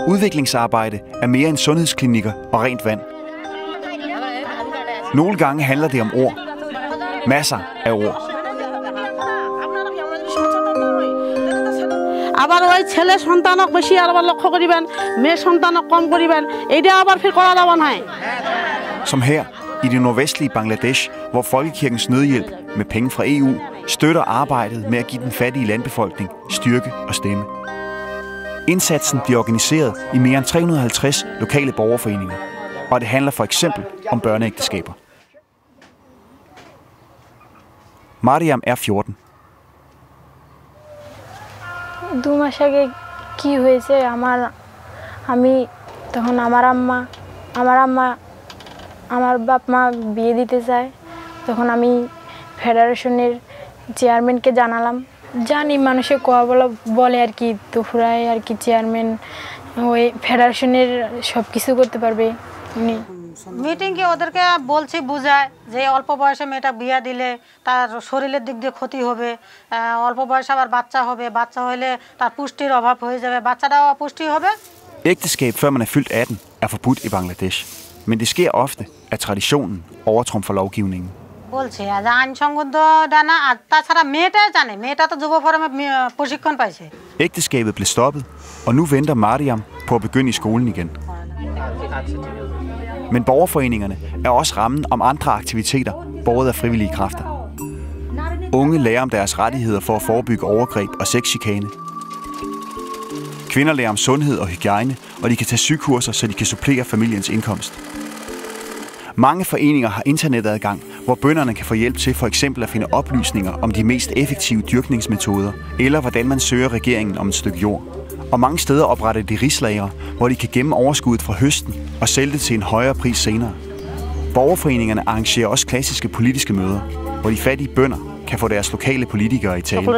Udviklingsarbejde er mere end sundhedsklinikker og rent vand. Nogle gange handler det om ord. Masser af ord. আবার ওই ছেলে সন্তানক বেশি আবার লক্ষ্য করিবেন মেয়ে সন্তানক কম করিবেন এইটা আবার ফির করা যাবে না Som her i det nordvestlige Bangladesh, hvor Folkekirkens Nødhjælp med penge fra EU støtter arbejdet med at give den fattige landbefolkning styrke og stemme. Indsatsen bliver organiseret i mere end 350 lokale borgerforeninger, og det handler for eksempel om børneægteskaber. Mariam er 14. 2 মাস আগে কি হয়েছে আমি তখন আমার আম্মা আমার বাপ মা বিয়ে দিতে চায় তখন আমি ফেডারেশনের চেয়ারম্যানকে জানালাম জানি মানুষে কোয়া বলে আর কি দুপুরায় আর কি চেয়ারম্যান ওই ফেডারেশনের সব কিছু করতে পারবে উনি মিটিংয়ে ওদেরকে বলছি বুঝায় যে অল্প বয়সে মেয়েটা বিয়ে দিলে তার শরীরের দিক দিয়ে ক্ষতি হবে অল্প বয়সে আবার বাচ্চা হবে বাচ্চা হলে তার পুষ্টির অভাব হয়ে যাবে বাচ্চাটাও অপুষ্টি হবে Ægteskab før man er fyldt 18 er forbudt i Bangladesh, men det sker ofte, at traditionen overtrumfer lovgivningen. বলছে যে আইনসঙ্গত ডানা আর তাছাড়া মেয়েটাই জানে মেয়েটা তো যুব ফোরামে প্রশিক্ষণ পাইছে Ægteskabet blev stoppet, og nu venter Mariam på at begynde i skolen igen. Men borgerforeningerne er også rammen om andre aktiviteter, båret af frivillige kræfter. Unge lærer om deres rettigheder for at forebygge overgreb og sexchikane. Kvinder lærer om sundhed og hygiejne, og de kan tage sygekurser, så de kan supplere familiens indkomst. Mange foreninger har internetadgang, hvor bønderne kan få hjælp til for eksempel at finde oplysninger om de mest effektive dyrkningsmetoder, eller hvordan man søger regeringen om et stykke jord. Og mange steder opretter de rislagre, hvor de kan gemme overskuddet fra høsten og sælge det til en højere pris senere. Borgerforeningerne arrangerer også klassiske politiske møder, hvor de fattige bønder kan få deres lokale politikere i tale.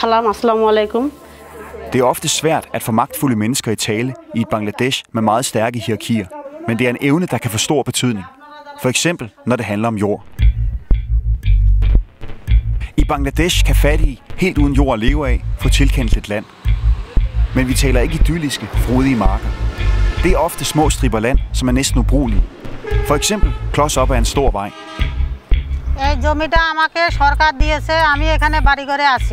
Det er ofte svært at få magtfulde mennesker i tale i et Bangladesh med meget stærke hierarkier, men det er en evne, der kan få stor betydning. For eksempel, når det handler om jord. I Bangladesh kan fattige, helt uden jord at leve af, få tilkendt lidt land. Men vi taler ikke idylliske, frodige marker. Det er ofte små striber land, som er næsten ubrugelige. For eksempel klods op ad en stor vej. এই জমিটা আমাকে সরকার দিয়েছে আমি এখানে বাড়ি করে আছি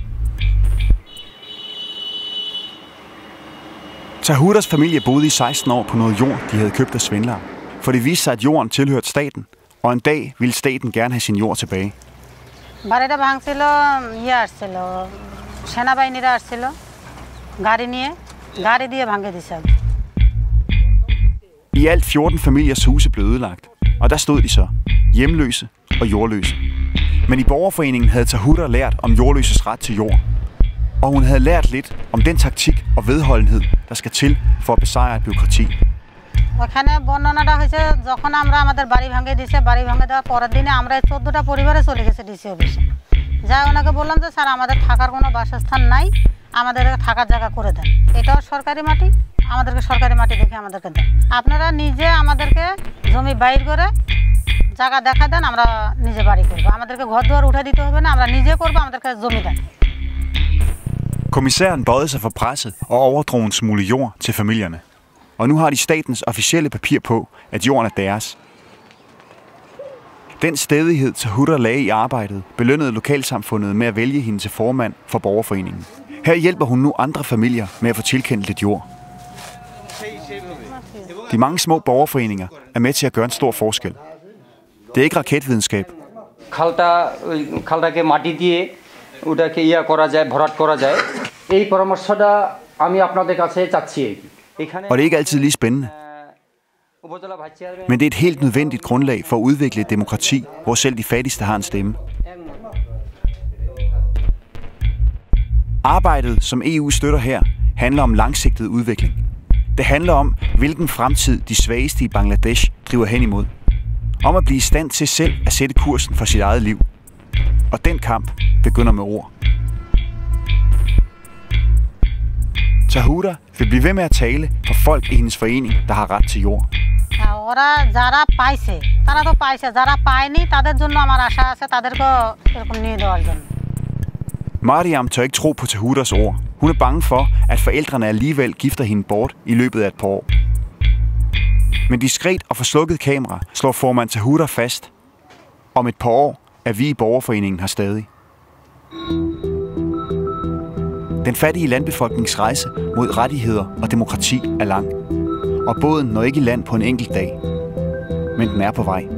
Tahuras familie boede i 16 år på noget jord, de havde købt af svindlere. For det viste sig, at jorden tilhørte staten, og en dag ville staten gerne have sin jord tilbage. বাড়িটা ভাঙছিল আসছিল সেনাবাহিনীরা আসছিল গাড়ি দিয়ে ভাঙে দিছে I alt 14 familiers huse blev ødelagt, og der stod de så, hjemløse og jordløse. Men i borgerforeningen havde Tahura lært om jordløses ret til jord. Og hun havde lært lidt om den taktik og vedholdenhed, der skal til for at besejre et byråkrati. ওখানে বর্ণনাটা হয়েছে যখন আমরা আমাদের বাড়ি ভাঙে দিয়েছে বাড়ি ভাঙে দেওয়ার পরের দিনে আমরা 14টা পরিবারে চলে গেছে ডিসি অফিসে যাই ওনাকে বললাম যে স্যার আমাদের থাকার কোনো বাসস্থান নাই আমাদেরকে থাকার জায়গা করে দেন এটাও সরকারি মাটি আমাদেরকে সরকারি মাটি দেখে আমাদেরকে দেন আপনারা নিজে আমাদেরকে জমি বাইর করে জায়গা দেখা দেন আমরা নিজে বাড়ি করব আমাদেরকে ঘর দুয়ার উঠে দিতে হবে না আমরা নিজে করব আমাদেরকে জমি দেন Kommissæren bøjede sig for presset og overdrog en smule jord til familierne. Og nu har de statens officielle papir på, at jorden er deres. Den stædighed, Tahura lagde i arbejdet, belønnede lokalsamfundet med at vælge hende til formand for borgerforeningen. Her hjælper hun nu andre familier med at få tilkendt lidt jord. De mange små borgerforeninger er med til at gøre en stor forskel. Det er ikke raketvidenskab. খালটাকে মাটি দিয়ে ওটাকে করা যায় ভরাট করা যায় এই পরামর্শটা আমি আপনাদের কাছে চাচ্ছি Og det er ikke altid lige spændende. Men det er et helt nødvendigt grundlag for at udvikle et demokrati, hvor selv de fattigste har en stemme. Arbejdet, som EU støtter her, handler om langsigtet udvikling. Det handler om, hvilken fremtid de svageste i Bangladesh driver hen imod. Om at blive i stand til selv at sætte kursen for sit eget liv. Og den kamp begynder med ord. Tahura vil blive ved med at tale for folk i hendes forening, der har ret til jord. ওরা যারা পাইছে তারা তো পাইছে যারা পায়নি তাদের জন্য আমার আশা আছে তাদেরকে এরকম নিয়ে দেওয়ার জন্য Mariam tør ikke tro på Tahuras ord. Hun er bange for, at forældrene alligevel gifter hende bort i løbet af et par år. Men diskret og forslukket kamera slår formand Tahuda fast. Om et par år er vi i borgerforeningen her stadig. Den fattige landbefolknings rejse mod rettigheder og demokrati er lang. Og båden når ikke i land på en enkelt dag. Men den er på vej.